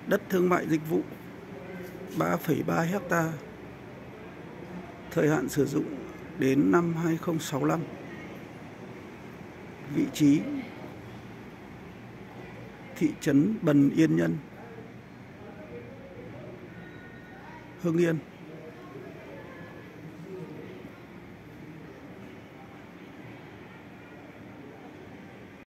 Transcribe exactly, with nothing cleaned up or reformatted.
đất thương mại dịch vụ ba phẩy ba hecta, thời hạn sử dụng đến năm hai nghìn không trăm sáu mươi lăm. Vị trí thị trấn Bần Yên Nhân, Hưng Yên.